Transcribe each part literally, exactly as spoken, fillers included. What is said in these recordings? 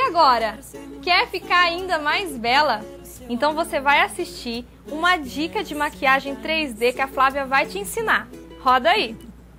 agora, quer ficar ainda mais bela? Então você vai assistir uma dica de maquiagem três D que a Flávia vai te ensinar. Roda aí!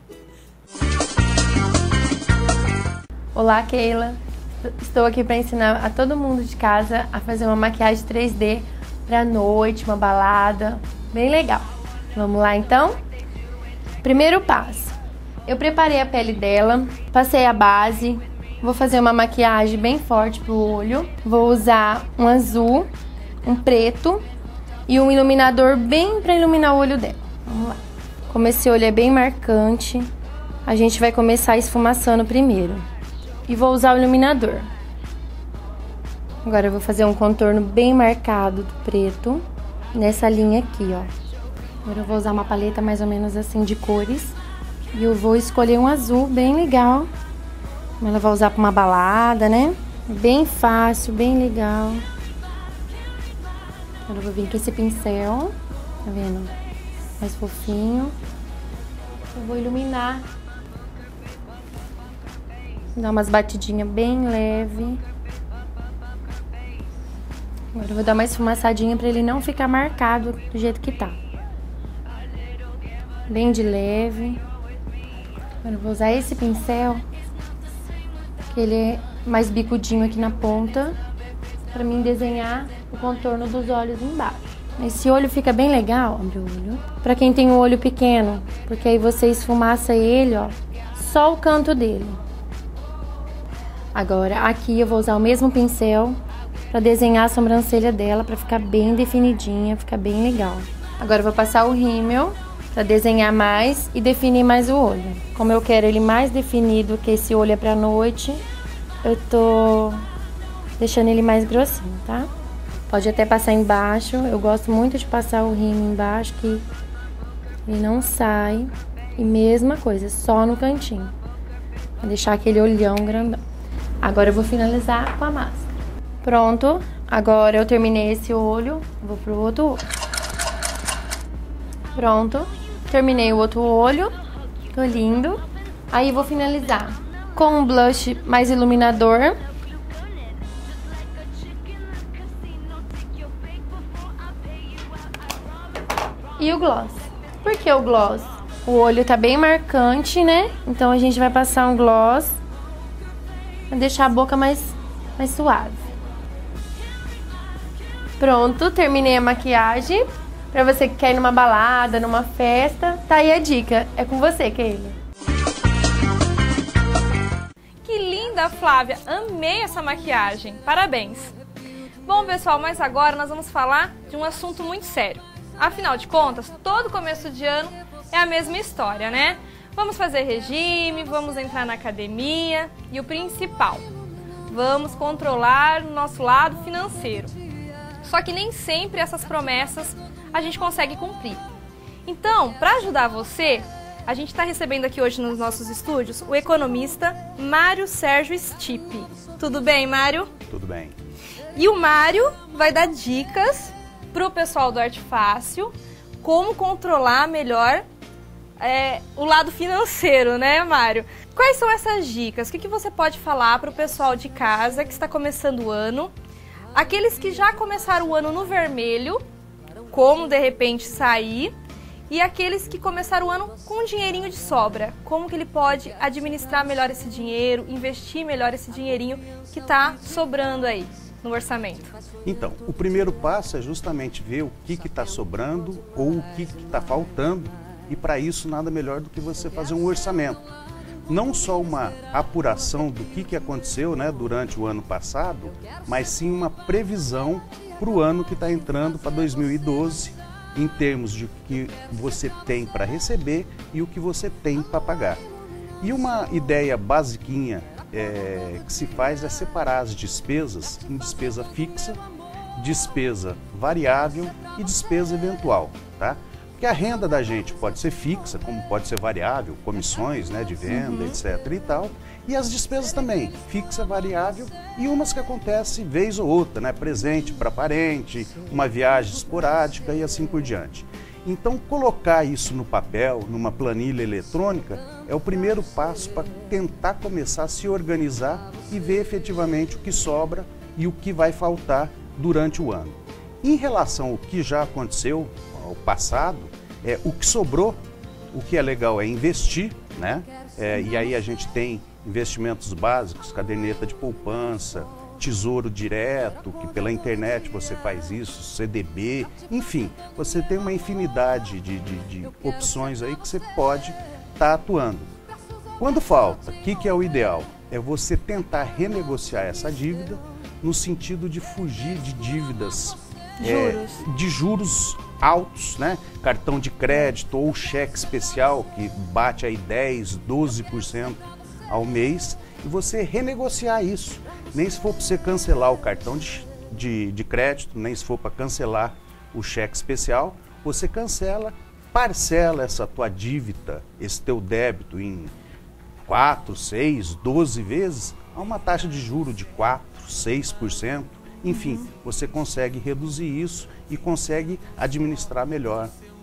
Olá, Keila! Estou aqui para ensinar a todo mundo de casa a fazer uma maquiagem três D para noite, uma balada, bem legal. Vamos lá então? Primeiro passo, eu preparei a pele dela, passei a base, vou fazer uma maquiagem bem forte pro olho, vou usar um azul, um preto e um iluminador bem para iluminar o olho dela. Vamos lá. Como esse olho é bem marcante, a gente vai começar esfumaçando primeiro. E vou usar o iluminador. Agora eu vou fazer um contorno bem marcado do preto, nessa linha aqui, ó. Agora eu vou usar uma paleta mais ou menos assim de cores. E eu vou escolher um azul bem legal. Ela vai usar para uma balada, né? Bem fácil, bem legal. Agora eu vou vir com esse pincel, tá vendo? Mais fofinho. Eu vou iluminar. Dar umas batidinhas bem leve. Agora eu vou dar uma esfumaçadinha para ele não ficar marcado do jeito que tá. Bem de leve. Agora eu vou usar esse pincel, que ele é mais bicudinho aqui na ponta, para mim desenhar o contorno dos olhos embaixo. Esse olho fica bem legal, abre o olho, para quem tem um olho pequeno, porque aí você esfumaça ele, ó, só o canto dele. Agora, aqui eu vou usar o mesmo pincel para desenhar a sobrancelha dela, para ficar bem definidinha, ficar bem legal. Agora eu vou passar o rímel para desenhar mais e definir mais o olho. Como eu quero ele mais definido, que esse olho é pra noite, eu tô deixando ele mais grossinho, tá? Pode até passar embaixo, eu gosto muito de passar o rímel embaixo, que ele não sai. E mesma coisa, só no cantinho, pra deixar aquele olhão grandão. Agora eu vou finalizar com a máscara. Pronto, agora eu terminei esse olho, vou pro outro olho. Pronto, terminei o outro olho, tô lindo. Aí vou finalizar com um blush mais iluminador. E o gloss. Por que o gloss? O olho tá bem marcante, né? Então a gente vai passar um gloss pra deixar a boca mais, mais suave. Pronto, terminei a maquiagem. Pra você que quer ir numa balada, numa festa, tá aí a dica. É com você, Keila. Que linda, Flávia! Amei essa maquiagem. Parabéns! Bom, pessoal, mas agora nós vamos falar de um assunto muito sério. Afinal de contas, todo começo de ano é a mesma história, né? Vamos fazer regime, vamos entrar na academia e o principal, vamos controlar o nosso lado financeiro. Só que nem sempre essas promessas a gente consegue cumprir. Então, para ajudar você, a gente está recebendo aqui hoje nos nossos estúdios o economista Mário Sérgio Stipe. Tudo bem, Mário? Tudo bem. E o Mário vai dar dicas para o pessoal do Arte Fácil como controlar melhor é, o lado financeiro, né, Mário? Quais são essas dicas? O que, que você pode falar para o pessoal de casa que está começando o ano? Aqueles que já começaram o ano no vermelho, como de repente sair, e aqueles que começaram o ano com um dinheirinho de sobra, como que ele pode administrar melhor esse dinheiro, investir melhor esse dinheirinho que está sobrando aí no orçamento. Então, o primeiro passo é justamente ver o que está sobrando ou o que está faltando, e para isso nada melhor do que você fazer um orçamento. Não só uma apuração do que, que aconteceu, né, durante o ano passado, mas sim uma previsão para o ano que está entrando, para dois mil e doze, em termos de o que você tem para receber e o que você tem para pagar. E uma ideia basiquinha é, que se faz é separar as despesas em despesa fixa, despesa variável e despesa eventual, tá? Porque a renda da gente pode ser fixa, como pode ser variável, comissões, né, de venda, uhum. etc e tal. E as despesas também, fixa, variável e umas que acontecem vez ou outra, né, presente para parente, uma viagem esporádica e assim por diante. Então, colocar isso no papel, numa planilha eletrônica, é o primeiro passo para tentar começar a se organizar e ver efetivamente o que sobra e o que vai faltar durante o ano. Em relação ao que já aconteceu, ao passado, é, o que sobrou, o que é legal é investir, né? É, e aí a gente tem investimentos básicos, caderneta de poupança, tesouro direto, que pela internet você faz isso, C D B, enfim, você tem uma infinidade de, de, de opções aí que você pode estar atuando. Quando falta, o que, que é o ideal? É você tentar renegociar essa dívida no sentido de fugir de dívidas Juros. É, de juros altos, né? Cartão de crédito ou cheque especial que bate aí dez, doze por cento ao mês e você renegociar isso. Nem se for para você cancelar o cartão de, de, de crédito, nem se for para cancelar o cheque especial, você cancela, parcela essa tua dívida, esse teu débito em quatro, seis, doze vezes a uma taxa de juro de quatro, seis por cento. Enfim, uhum. você consegue reduzir isso e consegue administrar melhor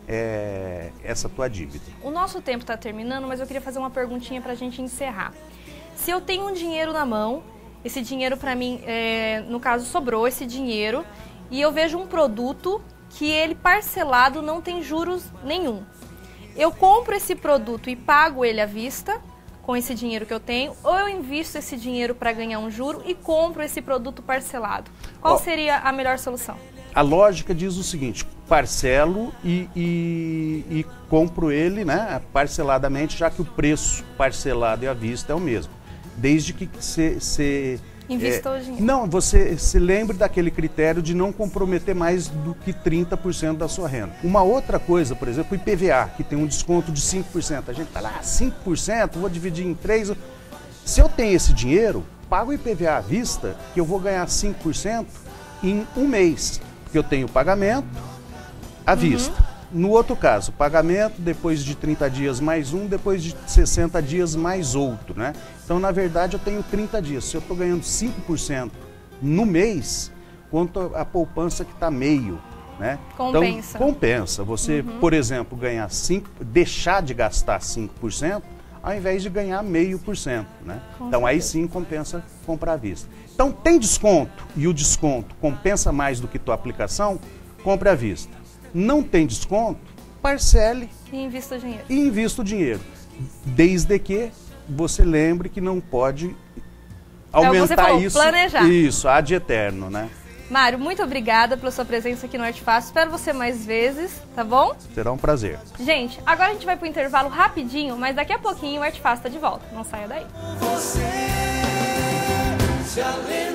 é, essa tua dívida. O nosso tempo está terminando, mas eu queria fazer uma perguntinha para a gente encerrar. Se eu tenho um dinheiro na mão, esse dinheiro para mim, é, no caso, sobrou esse dinheiro, e eu vejo um produto que ele parcelado não tem juros nenhum. Eu compro esse produto e pago ele à vista, com esse dinheiro que eu tenho, ou eu invisto esse dinheiro para ganhar um juro e compro esse produto parcelado? Qual oh, seria a melhor solução? A lógica diz o seguinte, parcelo e, e, e compro ele, né, parceladamente, já que o preço parcelado e à vista é o mesmo. Desde que você... Invista é, o dinheiro. Não, você se lembre daquele critério de não comprometer mais do que trinta por cento da sua renda. Uma outra coisa, por exemplo, o I P V A, que tem um desconto de cinco por cento. A gente está lá, cinco por cento, vou dividir em três. Se eu tenho esse dinheiro, pago o I P V A à vista, que eu vou ganhar cinco por cento em um mês. Porque eu tenho pagamento à uhum. vista. No outro caso, pagamento depois de trinta dias mais um, depois de sessenta dias mais outro, né? Então, na verdade, eu tenho trinta dias. Se eu estou ganhando cinco por cento no mês, quanto a poupança que está meio, né? Compensa. Então, compensa. Você, uhum. por exemplo, ganhar cinco, deixar de gastar cinco por cento, ao invés de ganhar meio por cento, né? Com então, certeza. Aí sim compensa comprar à vista. Então, tem desconto e o desconto compensa mais do que tua aplicação, compre à vista. Não tem desconto, parcele e invista o dinheiro. E invista o dinheiro. Desde que você lembre que não pode aumentar então, você falou, isso. Planejar. Isso, ad eterno, né? Mário, muito obrigada pela sua presença aqui no Arte Fácil. Espero você mais vezes, tá bom? Será um prazer. Gente, agora a gente vai pro intervalo rapidinho, mas daqui a pouquinho o Arte Fácil tá de volta. Não saia daí. Você se